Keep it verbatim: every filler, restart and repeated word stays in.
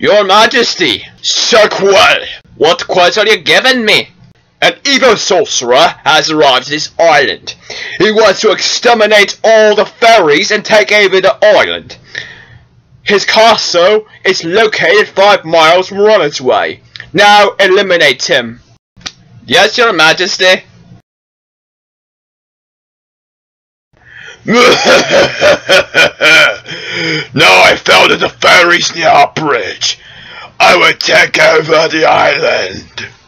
Your Majesty, Sir Quell, what quest are you giving me? an evil sorcerer has arrived at this island. He wants to exterminate all the fairies and take over the island. His castle is located five miles from Runner's Way. Now eliminate him. Yes, Your Majesty. Now I found that the fairies near our bridge. I will take over the island.